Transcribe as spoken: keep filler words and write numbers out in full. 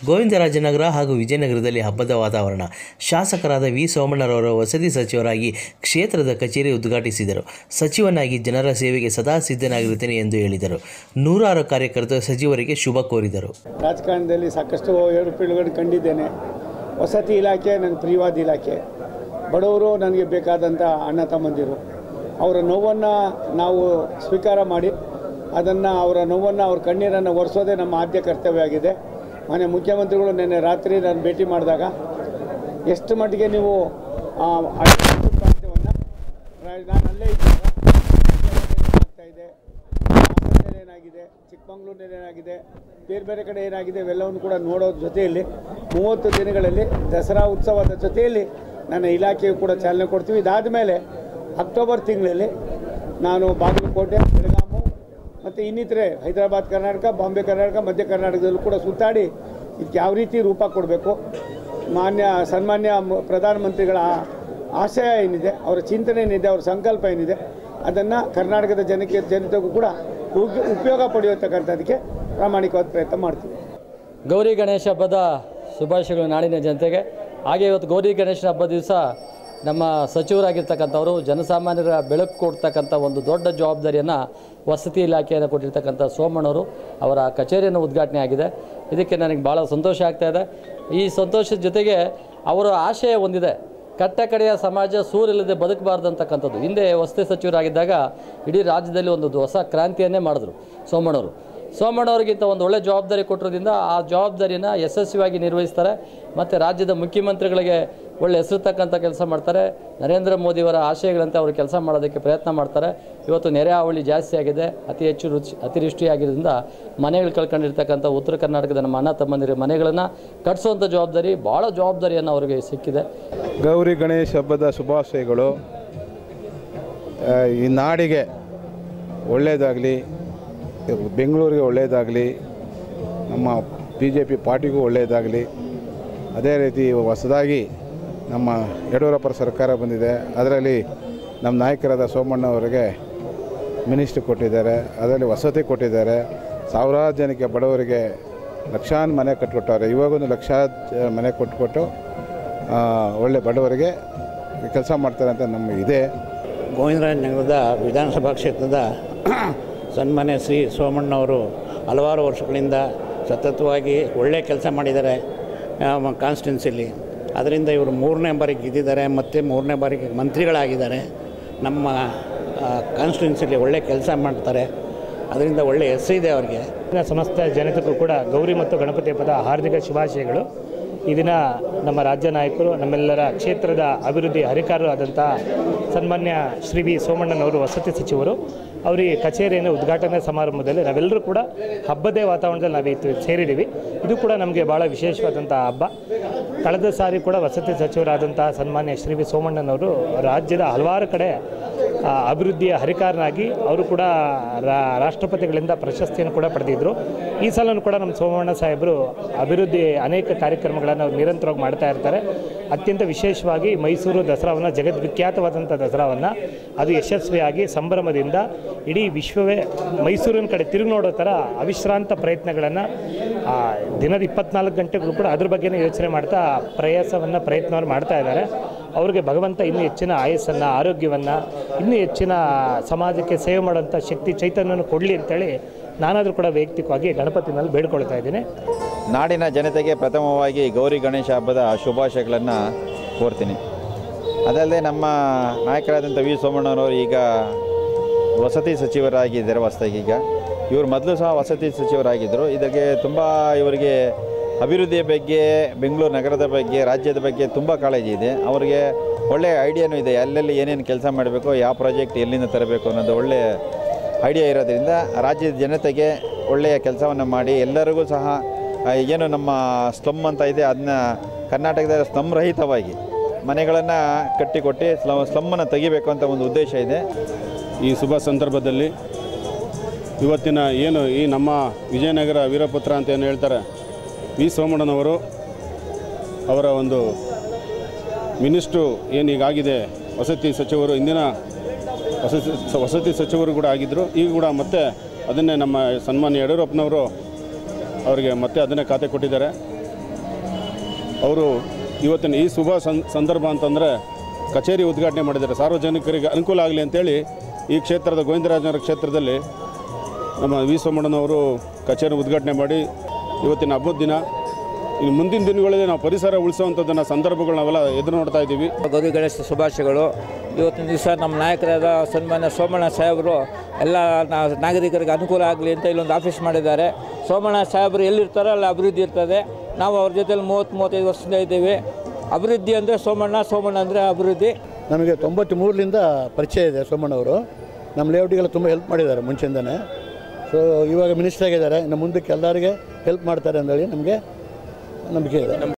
ಗೋವಿಂದರಾಜನಗರ ಹಾಗೂ ವಿಜಯನಗರದಲ್ಲಿ ಹಬ್ಬದ ವಾತಾವರಣ. ಶಾಸಕರಾದ ವಿ ಸೋಮಣ್ಣರವರು ವಸತಿ ಸಚಿವರಾಗಿ ಕ್ಷೇತ್ರದ ಕಚೇರಿ ಉದ್ಘಾಟಿಸಿದರು. ಸಚಿವನಾಗಿ ಜನರ ಸೇವೆಗೆ ಸದಾ ಸಿದ್ಧನಾಗಿರುತ್ತೇನೆ ಎಂದು ಹೇಳಿದರು. ನೂರಾರು ಕಾರ್ಯಕರ್ತರು ಸಚಿವರಿಗೆ ಶುಭ ಕೋರಿದರು. ರಾಜಕಾರಣದಲ್ಲಿ ಸಾಕಷ್ಟು ಏರುಪೇರುಗಳನ್ನು ಕಂಡಿದ್ದೇನೆ. ವಸತಿ ಇಲಾಖೆ ನನ್ನ ಪ್ರಿಯವಾದ ಇಲಾಖೆ. ಬಡವರು ನನಗೆ ಬೇಕಾದಂಥ ಅಣ್ಣ ತಮ್ಮಂದಿರು. ಅವರ ನೋವನ್ನು ನಾವು ಸ್ವೀಕಾರ ಮಾಡಿ ಅದನ್ನು ಅವರ ನೋವನ್ನು ಅವ್ರ ಕಣ್ಣೀರನ್ನು ಒರೆಸೋದೇ ನಮ್ಮ ಆದ್ಯ ಕರ್ತವ್ಯ ಆಗಿದೆ. ಮನೆ ಮುಖ್ಯಮಂತ್ರಿಗಳು ನಿನ್ನೆ ರಾತ್ರಿ ನಾನು ಭೇಟಿ ಮಾಡಿದಾಗ ಎಷ್ಟು ಮಟ್ಟಿಗೆ ನೀವು ಪ್ರಾಂತ್ಯವನ್ನು ನಾನು ಅಲ್ಲೇ ಇದ್ದಾಗ ಆಗ್ತಾಯಿದೆ, ಹಾಸನದಲ್ಲಿ ಏನಾಗಿದೆ, ಚಿಕ್ಕಮಗಳೂರಿನಲ್ಲಿ ಏನಾಗಿದೆ, ಬೇರೆ ಬೇರೆ ಕಡೆ ಏನಾಗಿದೆ ಇವೆಲ್ಲವನ್ನು ಕೂಡ ನೋಡೋದ್ರ ಜೊತೆಯಲ್ಲಿ ಮೂವತ್ತು ದಿನಗಳಲ್ಲಿ ದಸರಾ ಉತ್ಸವದ ಜೊತೆಯಲ್ಲಿ ನನ್ನ ಇಲಾಖೆಯು ಕೂಡ ಚಾಲನೆ ಕೊಡ್ತೀವಿ. ಇದಾದ ಮೇಲೆ ಅಕ್ಟೋಬರ್ ತಿಂಗಳಲ್ಲಿ ನಾನು ಬಾಗಲಕೋಟೆ, ಬೆಳಗಾವಿ ಮತ್ತು ಇನ್ನಿತರೆ ಹೈದರಾಬಾದ್ ಕರ್ನಾಟಕ, ಬಾಂಬೆ ಕರ್ನಾಟಕ, ಮಧ್ಯ ಕರ್ನಾಟಕದಲ್ಲೂ ಕೂಡ ಸುತ್ತಾಡಿ ಇದಕ್ಕೆ ಯಾವ ರೀತಿ ರೂಪ ಕೊಡಬೇಕು, ಮಾನ್ಯ ಸನ್ಮಾನ್ಯ ಪ್ರಧಾನಮಂತ್ರಿಗಳ ಆಶಯ ಏನಿದೆ, ಅವರ ಚಿಂತನೆ ಏನಿದೆ, ಅವರ ಸಂಕಲ್ಪ ಏನಿದೆ ಅದನ್ನು ಕರ್ನಾಟಕದ ಜನಕ್ಕೆ ಜನತೆಗೂ ಕೂಡ ಉಪಯೋಗ ಪಡೆಯತಕ್ಕಂಥದ್ದಕ್ಕೆ ಪ್ರಾಮಾಣಿಕವಾದ ಪ್ರಯತ್ನ ಮಾಡ್ತೀವಿ. ಗೌರಿ ಗಣೇಶ ಹಬ್ಬದ ಶುಭಾಶಯಗಳು ನಾಡಿನ ಜನತೆಗೆ. ಹಾಗೆ ಇವತ್ತು ಗೌರಿ ಗಣೇಶನ ಹಬ್ಬದ ದಿವಸ ನಮ್ಮ ಸಚಿವರಾಗಿರ್ತಕ್ಕಂಥವರು ಜನಸಾಮಾನ್ಯರ ಬೆಳಕು ಕೊಡ್ತಕ್ಕಂಥ ಒಂದು ದೊಡ್ಡ ಜವಾಬ್ದಾರಿಯನ್ನು ವಸತಿ ಇಲಾಖೆಯನ್ನು ಕೊಟ್ಟಿರ್ತಕ್ಕಂಥ ಸೋಮಣ್ಣವರು ಅವರ ಕಚೇರಿಯನ್ನು ಉದ್ಘಾಟನೆ ಆಗಿದೆ. ಇದಕ್ಕೆ ನನಗೆ ಭಾಳ ಸಂತೋಷ ಆಗ್ತಾಯಿದೆ. ಈ ಸಂತೋಷದ ಜೊತೆಗೆ ಅವರ ಆಶಯ ಹೊಂದಿದೆ, ಕಟ್ಟ ಕಡೆಯ ಸಮಾಜ ಸೂರಿಲ್ಲದೆ ಬದುಕಬಾರ್ದು ಅಂತಕ್ಕಂಥದ್ದು. ಹಿಂದೆ ವಸತಿ ಸಚಿವರಾಗಿದ್ದಾಗ ಇಡೀ ರಾಜ್ಯದಲ್ಲಿ ಒಂದು ಹೊಸ ಕ್ರಾಂತಿಯನ್ನೇ ಮಾಡಿದ್ರು ಸೋಮಣ್ಣವರು. ಸೋಮಣ್ಣವ್ರಿಗಿಂತ ಒಂದು ಒಳ್ಳೆ ಜವಾಬ್ದಾರಿ ಕೊಟ್ಟಿರೋದ್ರಿಂದ ಆ ಜವಾಬ್ದಾರಿನ ಯಶಸ್ವಿಯಾಗಿ ನಿರ್ವಹಿಸ್ತಾರೆ ಮತ್ತು ರಾಜ್ಯದ ಮುಖ್ಯಮಂತ್ರಿಗಳಿಗೆ ಒಳ್ಳೆ ಹೆಸರು ತಕ್ಕಂಥ ಕೆಲಸ ಮಾಡ್ತಾರೆ. ನರೇಂದ್ರ ಮೋದಿಯವರ ಆಶಯಗಳಂತೆ ಅವರು ಕೆಲಸ ಮಾಡೋದಕ್ಕೆ ಪ್ರಯತ್ನ ಮಾಡ್ತಾರೆ. ಇವತ್ತು ನೆರೆ ಹಾವಳಿ ಜಾಸ್ತಿ ಆಗಿದೆ, ಅತಿ ಹೆಚ್ಚು ರುಚಿ ಅತಿವೃಷ್ಟಿಯಾಗಿರೋದ್ರಿಂದ ಮನೆಗಳು ಕಳ್ಕೊಂಡಿರ್ತಕ್ಕಂಥ ಉತ್ತರ ಕರ್ನಾಟಕದ ನಮ್ಮ ಅಣ್ಣ ತಮ್ಮಂದಿರ ಮನೆಗಳನ್ನು ಕಟ್ಟಿಸುವಂಥ ಜವಾಬ್ದಾರಿ, ಭಾಳ ಜವಾಬ್ದಾರಿಯನ್ನು ಅವರಿಗೆ ಸಿಕ್ಕಿದೆ. ಗೌರಿ ಗಣೇಶ ಹಬ್ಬದ ಶುಭಾಶಯಗಳು. ಈ ನಾಡಿಗೆ ಒಳ್ಳೆಯದಾಗಲಿ, ಬೆಂಗಳೂರಿಗೆ ಒಳ್ಳೆಯದಾಗಲಿ, ನಮ್ಮ ಬಿ ಜೆ ಪಿ ಪಾರ್ಟಿಗೂ ಒಳ್ಳೆಯದಾಗಲಿ. ಅದೇ ರೀತಿ ಹೊಸದಾಗಿ ನಮ್ಮ ಯಡಿಯೂರಪ್ಪರ ಸರ್ಕಾರ ಬಂದಿದೆ, ಅದರಲ್ಲಿ ನಮ್ಮ ನಾಯಕರಾದ ಸೋಮಣ್ಣವರಿಗೆ ಮಿನಿಸ್ಟ್ರಿ ಕೊಟ್ಟಿದ್ದಾರೆ, ಅದರಲ್ಲಿ ವಸತಿ ಕೊಟ್ಟಿದ್ದಾರೆ. ಸಾವಿರಾರು ಜನಕ್ಕೆ ಬಡವರಿಗೆ ಲಕ್ಷಾನು ಮನೆ ಕಟ್ಟಿಕೊಟ್ಟವ್ರೆ. ಇವಾಗೊಂದು ಲಕ್ಷಾರು ಮನೆ ಕೊಟ್ಟುಕೊಟ್ಟು ಒಳ್ಳೆ ಬಡವರಿಗೆ ಕೆಲಸ ಮಾಡ್ತಾರೆ ಅಂತ ನಮ್ಮ ಇದೆ. ಗೋವಿಂದರಾಜನಗರದ ವಿಧಾನಸಭಾ ಕ್ಷೇತ್ರದ ಸನ್ಮಾನ್ಯ ಶ್ರೀ ಸೋಮಣ್ಣವರು ಹಲವಾರು ವರ್ಷಗಳಿಂದ ಸತತವಾಗಿ ಒಳ್ಳೆಯ ಕೆಲಸ ಮಾಡಿದ್ದಾರೆ ಕಾನ್ಸ್ಟಿಟ್ಯೂನ್ಸಿಲಿ. ಅದರಿಂದ ಇವರು ಮೂರನೇ ಬಾರಿಗೆ ಗೆದ್ದಿದ್ದಾರೆ ಮತ್ತು ಮೂರನೇ ಬಾರಿಗೆ ಮಂತ್ರಿಗಳಾಗಿದ್ದಾರೆ. ನಮ್ಮ ಕಾನ್ಸ್ಟಿಟ್ಯೂನ್ಸಿಲಿ ಒಳ್ಳೆಯ ಕೆಲಸ ಮಾಡ್ತಾರೆ, ಅದರಿಂದ ಒಳ್ಳೆಯ ಹೆಸರಿದೆ ಅವರಿಗೆ. ಸಮಸ್ತ ಜನತೆಗೂ ಕೂಡ ಗೌರಿ ಮತ್ತು ಗಣಪತಿ ಹಬ್ಬದ ಹಾರ್ದಿಕ ಶುಭಾಶಯಗಳು. ಈ ದಿನ ನಮ್ಮ ರಾಜ್ಯ ನಾಯಕರು, ನಮ್ಮೆಲ್ಲರ ಕ್ಷೇತ್ರದ ಅಭಿವೃದ್ಧಿ ಹರಿಕಾರರು ಆದಂಥ ಸನ್ಮಾನ್ಯ ಶ್ರೀ ವಿ ಸೋಮಣ್ಣನವರು ವಸತಿ ಸಚಿವರು ಅವರಿಗೆ ಕಚೇರಿಯನ್ನು ಉದ್ಘಾಟನೆ ಸಮಾರಂಭದಲ್ಲಿ ನಾವೆಲ್ಲರೂ ಕೂಡ ಹಬ್ಬದೇ ವಾತಾವರಣದಲ್ಲಿ ನಾವು ಸೇರಿದ್ದೀವಿ. ಇದು ಕೂಡ ನಮಗೆ ಭಾಳ ವಿಶೇಷವಾದಂಥ ಹಬ್ಬ. ಕಳೆದ ಸಾರಿ ಕೂಡ ವಸತಿ ಸಚಿವರಾದಂತಹ ಸನ್ಮಾನ್ಯ ಶ್ರೀ ವಿ ಸೋಮಣ್ಣನವರು ರಾಜ್ಯದ ಹಲವಾರು ಕಡೆ ಅಭಿವೃದ್ಧಿಯ ಹರಿಕಾರನಾಗಿ ಅವರು ಕೂಡ ರಾಷ್ಟ್ರಪತಿಗಳಿಂದ ಪ್ರಶಸ್ತಿಯನ್ನು ಕೂಡ ಪಡೆದಿದ್ದರು. ಈ ಸಲನೂ ಕೂಡ ನಮ್ಮ ಸೋಮಣ್ಣ ಸಾಹೇಬರು ಅಭಿವೃದ್ಧಿ ಅನೇಕ ಕಾರ್ಯಕ್ರಮಗಳನ್ನು ಅವರು ನಿರಂತರವಾಗಿ ಮಾಡ್ತಾ ಇರ್ತಾರೆ. ಅತ್ಯಂತ ವಿಶೇಷವಾಗಿ ಮೈಸೂರು ದಸರಾವನ್ನು, ಜಗದ್ವಿಖ್ಯಾತವಾದಂಥ ದಸರಾವನ್ನು ಅದು ಯಶಸ್ವಿಯಾಗಿ ಸಂಭ್ರಮದಿಂದ ಇಡೀ ವಿಶ್ವವೇ ಮೈಸೂರಿನ ಕಡೆ ತಿರುಗಿ ನೋಡೋ ಥರ ಅವಿಶ್ರಾಂತ ಪ್ರಯತ್ನಗಳನ್ನು ದಿನದ ಇಪ್ಪತ್ನಾಲ್ಕು ಗಂಟೆಗಳು ಕೂಡ ಅದ್ರ ಬಗ್ಗೆನೇ ಯೋಚನೆ ಮಾಡ್ತಾ ಪ್ರಯಾಸವನ್ನು ಪ್ರಯತ್ನವನ್ನು ಮಾಡ್ತಾ ಇದ್ದಾರೆ. ಅವ್ರಿಗೆ ಭಗವಂತ ಇನ್ನೂ ಹೆಚ್ಚಿನ ಆಯಸ್ಸನ್ನು, ಆರೋಗ್ಯವನ್ನು, ಇನ್ನೂ ಹೆಚ್ಚಿನ ಸಮಾಜಕ್ಕೆ ಸೇವೆ ಮಾಡೋಂಥ ಶಕ್ತಿ, ಚೈತನ್ಯವನ್ನು ಕೊಡಲಿ ಅಂತೇಳಿ ನಾನಾದರೂ ಕೂಡ ವೈಯಕ್ತಿಕವಾಗಿ ಗಣಪತಿನಲ್ಲಿ ಬೇಡ್ಕೊಳ್ತಾ ಇದ್ದೀನಿ. ನಾಡಿನ ಜನತೆಗೆ ಪ್ರಥಮವಾಗಿ ಗೌರಿ ಗಣೇಶ ಹಬ್ಬದ ಶುಭಾಶಯಗಳನ್ನು ಕೋರ್ತೀನಿ. ಅದಲ್ಲದೆ ನಮ್ಮ ನಾಯಕರಾದಂಥ ವಿ ಸೋಮಣ್ಣನವರು ಈಗ ವಸತಿ ಸಚಿವರಾಗಿದ್ದಾರೆ ಹೊಸದಾಗಿ. ಈಗ ಇವರು ಮೊದಲು ಸಹ ವಸತಿ ಸಚಿವರಾಗಿದ್ದರು. ಇದಕ್ಕೆ ತುಂಬ ಇವರಿಗೆ ಅಭಿವೃದ್ಧಿಯ ಬಗ್ಗೆ, ಬೆಂಗಳೂರು ನಗರದ ಬಗ್ಗೆ, ರಾಜ್ಯದ ಬಗ್ಗೆ ತುಂಬ ಕಾಳಜಿ ಇದೆ. ಅವರಿಗೆ ಒಳ್ಳೆಯ ಐಡಿಯಾನೂ ಇದೆ, ಎಲ್ಲೆಲ್ಲಿ ಏನೇನು ಕೆಲಸ ಮಾಡಬೇಕು, ಯಾವ ಪ್ರಾಜೆಕ್ಟ್ ಎಲ್ಲಿಂದ ತರಬೇಕು ಅನ್ನೋದು ಒಳ್ಳೆಯ ಐಡಿಯಾ ಇರೋದ್ರಿಂದ ರಾಜ್ಯದ ಜನತೆಗೆ ಒಳ್ಳೆಯ ಕೆಲಸವನ್ನು ಮಾಡಿ ಎಲ್ಲರಿಗೂ ಸಹ ಏನು ನಮ್ಮ ಸ್ಲಮ್ ಅಂತ ಇದೆ ಅದನ್ನ ಕರ್ನಾಟಕದ ಸ್ಲಮ್ ರಹಿತವಾಗಿ ಮನೆಗಳನ್ನು ಕಟ್ಟಿಕೊಟ್ಟು ಸ್ಲಮ್ ಸ್ಲಮ್ಮನ್ನು ತೆಗಿಬೇಕು ಅಂತ ಒಂದು ಉದ್ದೇಶ ಇದೆ. ಈ ಶುಭ ಸಂದರ್ಭದಲ್ಲಿ ಇವತ್ತಿನ ಏನು ಈ ನಮ್ಮ ವಿಜಯನಗರ ವೀರಪುತ್ರ ಅಂತ ಏನು ಹೇಳ್ತಾರೆ ವಿ ಸೋಮಣ್ಣನವರು ಅವರ ಒಂದು ಮಿನಿಸ್ಟ್ರು ಏನೀಗಾಗಿದೆ ವಸತಿ ಸಚಿವರು, ಇಂದಿನ ವಸತಿ ವಸತಿ ಸಚಿವರು ಕೂಡ ಆಗಿದ್ದರು. ಈಗ ಕೂಡ ಮತ್ತೆ ಅದನ್ನೇ ನಮ್ಮ ಸನ್ಮಾನ್ಯ ಯಡಿಯೂರಪ್ಪನವರು ಅವರಿಗೆ ಮತ್ತೆ ಅದನ್ನೇ ಖಾತೆ ಕೊಟ್ಟಿದ್ದಾರೆ. ಅವರು ಇವತ್ತಿನ ಈ ಶುಭ ಸಂದರ್ಭ ಅಂತಂದರೆ ಕಚೇರಿ ಉದ್ಘಾಟನೆ ಮಾಡಿದ್ದಾರೆ. ಸಾರ್ವಜನಿಕರಿಗೆ ಅನುಕೂಲ ಆಗಲಿ ಅಂತೇಳಿ ಈ ಕ್ಷೇತ್ರದ ಗೋವಿಂದರಾಜನಗರ ಕ್ಷೇತ್ರದಲ್ಲಿ ನಮ್ಮ ವಿ ಸೋಮಣ್ಣನವರು ಕಚೇರಿ ಉದ್ಘಾಟನೆ ಮಾಡಿ ಇವತ್ತಿನ ಹಬ್ಬದ ದಿನ ಇನ್ನು ಮುಂದಿನ ದಿನಗಳಲ್ಲಿ ನಾವು ಪರಿಸರ ಉಳಿಸುವಂಥದ್ದನ್ನು ಸಂದರ್ಭಗಳು ನಾವೆಲ್ಲ ಎದುರು ನೋಡ್ತಾ ಇದ್ದೀವಿ. ಗೌರಿ ಗಣೇಶ ಶುಭಾಶಯಗಳು. ಇವತ್ತಿನ ದಿವಸ ನಮ್ಮ ನಾಯಕರಾದ ಸನ್ಮಾನ್ಯ ಸೋಮಣ್ಣ ಸಾಹೇಬರು ಎಲ್ಲ ನಾಗರಿಕರಿಗೆ ಅನುಕೂಲ ಆಗಲಿ ಅಂತ ಇಲ್ಲೊಂದು ಆಫೀಸ್ ಮಾಡಿದ್ದಾರೆ. ಸೋಮಣ್ಣ ಸಾಹೇಬರು ಎಲ್ಲಿರ್ತಾರೋ ಅಲ್ಲಿ ಅಭಿವೃದ್ಧಿ ಇರ್ತದೆ. ನಾವು ಅವ್ರ ಜೊತೆಲಿ ಮೂವತ್ತು ಮೂವತ್ತೈದು ವರ್ಷದಿಂದ ಇದ್ದೀವಿ. ಅಭಿವೃದ್ಧಿ ಅಂದರೆ ಸೋಮಣ್ಣ, ಸೋಮಣ್ಣ ಅಂದರೆ ಅಭಿವೃದ್ಧಿ. ನಮಗೆ ತೊಂಬತ್ತ್ಮೂರರಿಂದ ಪರಿಚಯ ಇದೆ ಸೋಮಣ್ಣವರು. ನಮ್ಮ ಲೇಔಟಿಗೆಲ್ಲ ತುಂಬ ಹೆಲ್ಪ್ ಮಾಡಿದ್ದಾರೆ ಮುಂಚೆಯಿಂದನೇ. ಸೊ ಇವಾಗ ಮಿನಿಸ್ಟರ್ ಆಗಿದ್ದಾರೆ, ಇನ್ನು ಮುಂದಕ್ಕೆ ಎಲ್ಲರಿಗೆ ಹೆಲ್ಪ್ ಮಾಡ್ತಾರೆ ಅಂತೇಳಿ ನಮಗೆ ನಂಬಿಕೆ ಇದೆ.